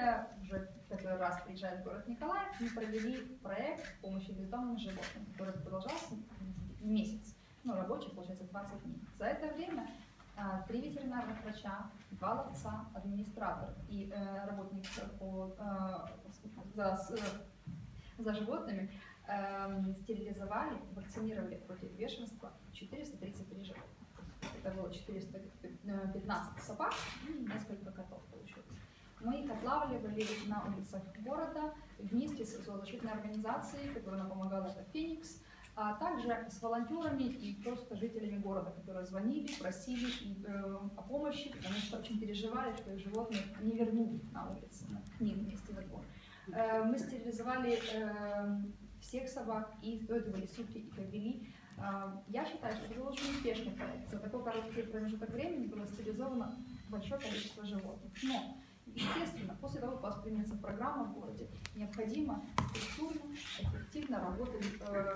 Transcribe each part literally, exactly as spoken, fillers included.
года, уже который раз приезжает в город Николаев, мы провели проект помощи бездомным животным, который продолжался месяц, ну, рабочий, получается, двадцать дней. За это время три ветеринарных врача, два ловца, администратор и э, работник по, э, за, за животными э, стерилизовали, вакцинировали против бешенства четыреста тридцать три животных. Это было четыреста пятнадцать собак и несколько котов получилось. Мы их отлавливали на улицах города вместе с зоозащитной организацией, которая нам помогала, это Феникс, а также с волонтерами и просто жителями города, которые звонили, просили э, о помощи, потому что очень переживали, что их животных не вернули на улице, к ним вместе во двор. Э, мы стерилизовали э, всех собак, и это были суки и кобели. Э, я считаю, что это был очень успешный проект. За такой короткий промежуток времени было стерилизовано большое количество животных. Но, естественно, после того, как у вас примется программа в городе, необходимо структурно, эффективно работать э,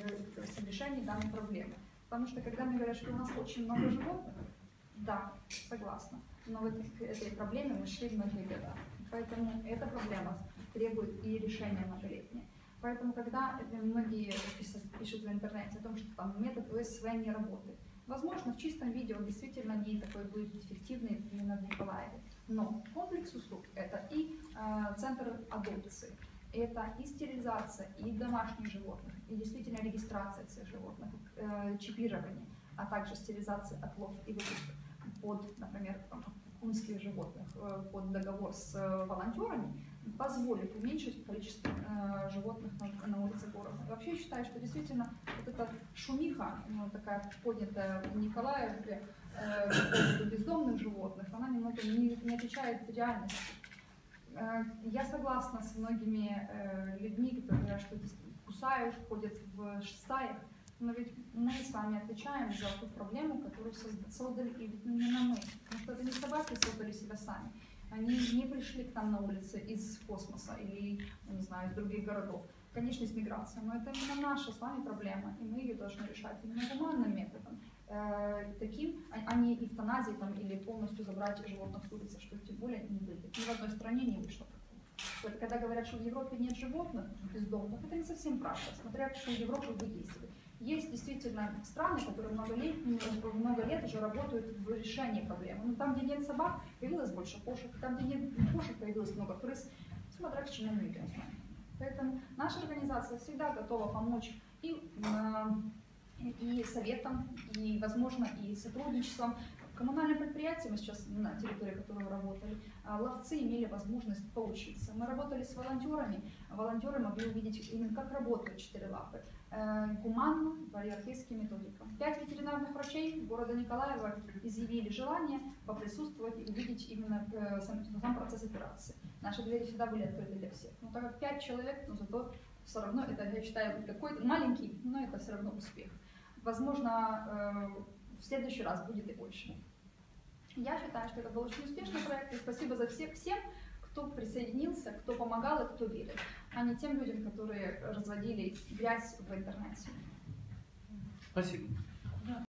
с решением данной проблемы. Потому что, когда мне говорят, что у нас очень много животных, да, согласна, но в этой, этой проблеме мы шли многие года. Поэтому эта проблема требует и решения многолетнее. Поэтому, когда многие пишут в интернете о том, что там метод ОСВ не работает, возможно, в чистом виде он действительно не такой будет эффективный именно в Николаеве. Но комплекс услуг – это и э, центр адопции, это и стерилизация, и домашних животных, и действительно регистрация всех животных, э, чипирование, а также стерилизация, отлов и выпуск под, например, кунских животных, э, под договор с э, волонтерами, позволит уменьшить количество э, животных на, на улице города. И вообще я считаю, что действительно вот эта шумиха, ну, такая поднятая в Николаеве, э, по поводу бездомных животных, она немного не, не отвечает реальности. Э, я согласна с многими э, людьми, которые говорят, что кусают, ходят в стаях, но ведь мы с вами отвечаем за ту проблему, которую создали именно мы. Потому что это не собаки создали себя сами. Они не пришли к нам на улице из космоса или, не знаю, из других городов. Конечно, из миграции, но это именно наша с вами проблема, и мы ее должны решать именно гуманным методом. Э, таким, а не эвтаназией там, или полностью забрать животных с улицы, что тем более не выйдет. Ни в одной стране не вышло такого. Это когда говорят, что в Европе нет животных бездомных, это не совсем правда, смотря что в Европе вы действуете. Есть действительно страны, которые много лет, много лет уже работают в решении проблемы. Но там, где нет собак, появилось больше кошек, там, где нет кошек, появилось много крыс, смотря к чему мы идем с вами. Поэтому наша организация всегда готова помочь и, и советом, и, возможно, и сотрудничеством. Коммунальные предприятия, мы сейчас на территории которого работали, ловцы имели возможность поучиться. Мы работали с волонтерами, волонтеры могли увидеть именно, как работают четыре лапы, гуманно, по иерархическим методикам. Пять ветеринарных врачей города Николаева изъявили желание поприсутствовать и увидеть именно сам, сам процесс операции. Наши двери всегда были открыты для всех. Но так как пять человек, но зато все равно, это, я считаю, какой-то маленький, но это все равно успех. Возможно, в следующий раз будет и больше. Я считаю, что это был очень успешный проект, и спасибо за всех, всем, кто присоединился, кто помогал и кто верил, а не тем людям, которые разводили грязь в интернете. Спасибо.